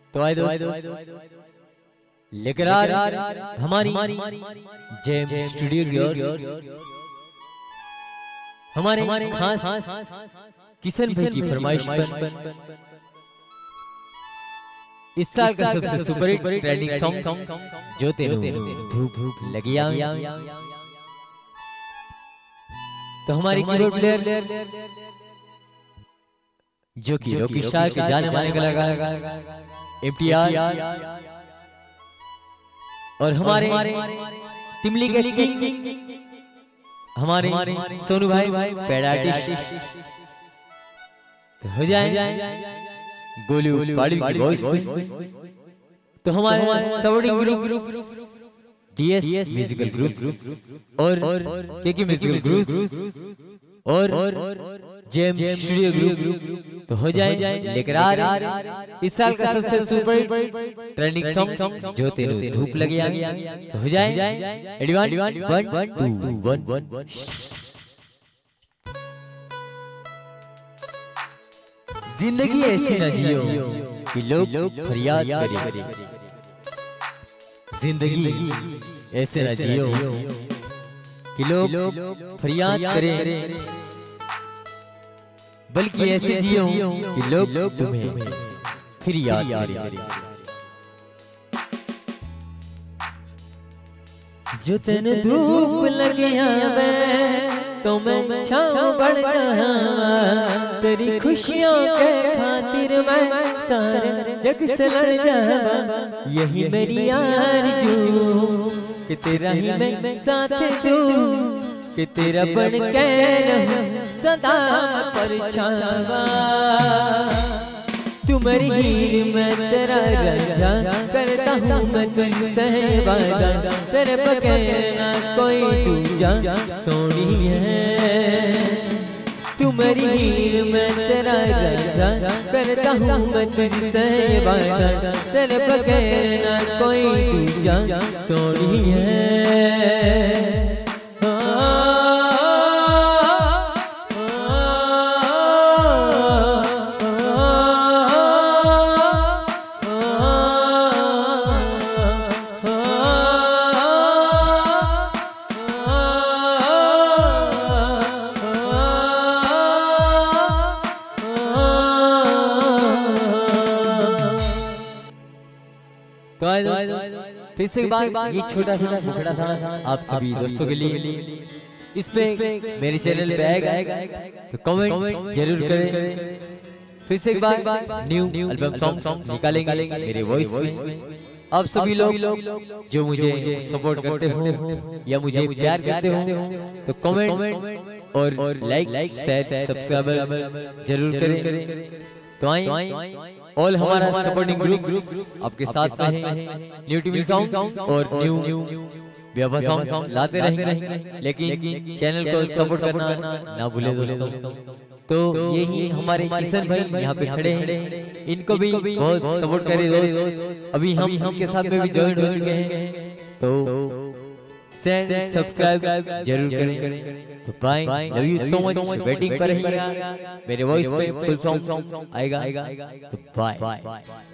तो आए दोस्त लेकर आ हमारी जेम स्टूडियो की ओर हमारे खास किशन भाई की फरमाइश पर इस साल का सबसे सुपरहिट ट्रेंडिंग सॉन्ग जो तेनू धूप धूप लगिया। तो हमारी कीबोर्ड प्लेयर जो कि रॉकी स्टार के जाने माने कलाकार इम्तियाज और हमारे तिमली के किंग हमारे सोनू भाई पैड आर्टिस्ट तो हो जाए गोलू पाड़ी की वॉइस तो हमारे supporting group DS musical group और केके म्यूजिकल ग्रुप और जेम स्टूडियो ग्रुप तो हो जाए लेकर आ इस साल का सबसे सुपर ट्रेंडिंग सॉन्ग जो तेनू धूप लगे तो हो जाए एडवांस 1 2 1 जिंदगी ऐसी न जियो कि लोग फरियाद करें। जिंदगी ऐसे न जियो कि लोग फरियाद करें, बल्कि ऐसे जियो कि लोग तुम्हें फिर याद करें। जो तेन धूप लगे तो मैं छाँव बढ़ जाऊं, तेरी खुशियों के खातिर मैं सारे जग से लड़ जाऊं। यही मेरी आरज़ू कि तेरा ही मैं साथ दूं, कि तेरा बन के रहूं सदा परछावा। तू मेरी हीर मैं तेरा रांझा, करता हूँ मैं तुझसे वादा, तेरे बगैर ना कोई दूजा सोनी है। तू मेरी हीर मैं तेरा रांझा, करता हूँ मैं तुझसे वादा, तेरे बगैर ना कोई दूजा सोनी है। फिर से बात ये छोटा सा मुखड़ा था आप सभी दोस्तों के लिए। इस पे मेरे चैनल पे आएगा तो कमेंट जरूर करें। फिर से एक बार न्यू एल्बम सॉन्ग निकालेंगे मेरे वॉइस में। आप सभी लोग जो मुझे सपोर्ट करते हो या मुझे प्यार करते हो तो कमेंट और लाइक शेयर सब्सक्राइब जरूर करें। तो आइए ऑल हमारा सपोर्टिंग ग्रुप आपके साथ में है। न्यू टीवी सॉन्ग और न्यू व्यवहार सॉन्ग लाते रहेंगे, लेकिन चैनल को सपोर्ट करना ना भूले दोस्तों। तो यही हमारे किशन भाई यहाँ पे खड़े हैं, इनको भी बहुत सपोर्ट करें दोस्त। अभी हम के साथ में भी ज्वाइन हो चुके हैं, तो सब्सक्राइब जरूर करें। तो bye, love you so much, waiting पर रहिएगा। मेरे वॉइस पे फुल सॉन्ग आएगा। तो बाय।